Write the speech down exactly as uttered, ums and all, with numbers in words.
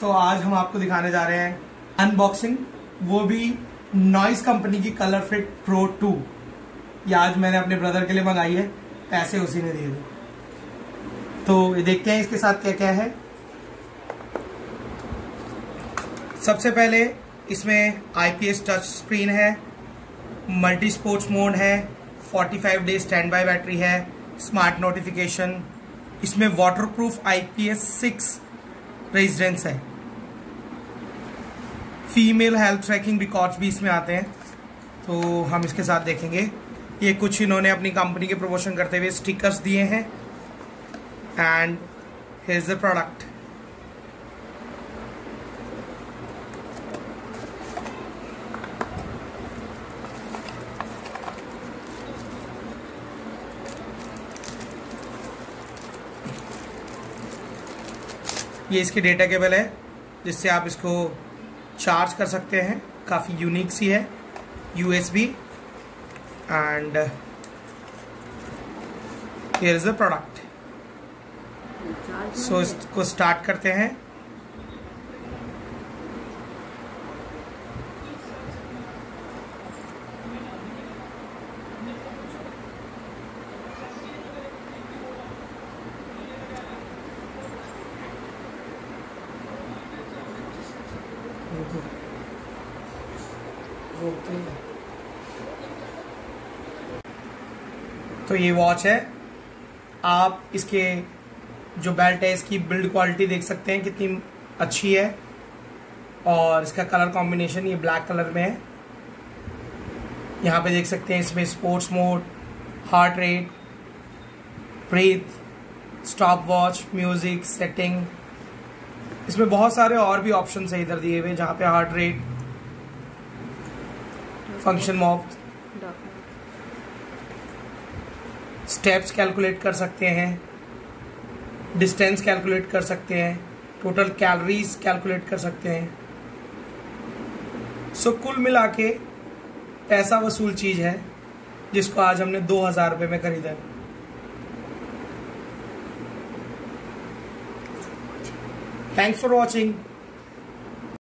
दोस्तों, आज हम आपको दिखाने जा रहे हैं अनबॉक्सिंग, वो भी नॉइस कंपनी की कलर फिट प्रो टू। ये आज मैंने अपने ब्रदर के लिए मंगाई है, पैसे उसी ने दिए थे। तो ये देखते हैं इसके साथ क्या क्या है। सबसे पहले इसमें आईपीएस टच स्क्रीन है, मल्टी स्पोर्ट्स मोड है, पैंतालीस डे स्टैंड बाय बैटरी है, स्मार्ट नोटिफिकेशन, इसमें वाटरप्रूफ आईपीएस सिक्स रेजिडेंस है, फीमेल हेल्थ ट्रैकिंग रिकॉर्ड्स भी इसमें आते हैं। तो हम इसके साथ देखेंगे। ये कुछ इन्होंने अपनी कंपनी के प्रमोशन करते हुए स्टिकर्स दिए हैं। And here is the product. ये इसकी डेटा केबल है जिससे आप इसको चार्ज कर सकते हैं। काफ़ी यूनिक सी है, USB. And here is the product. So इसको स्टार्ट करते हैं। तो ये वॉच है। आप इसके जो बेल्ट है, इसकी बिल्ड क्वालिटी देख सकते हैं कितनी अच्छी है। और इसका कलर कॉम्बिनेशन ये ब्लैक कलर में है। यहाँ पे देख सकते हैं इसमें sports mode, heart rate, breath, stopwatch, music, setting. इसमें बहुत सारे और भी ऑप्शन है इधर दिए हुए, जहाँ पे heart rate, function mop, steps calculate कर सकते हैं, डिस्टेंस कैलकुलेट कर सकते हैं, टोटल कैलोरीज कैलकुलेट कर सकते हैं। सो कुल मिला के पैसा वसूल चीज है, जिसको आज हमने दो हजार रुपये में खरीदा। Thanks for watching.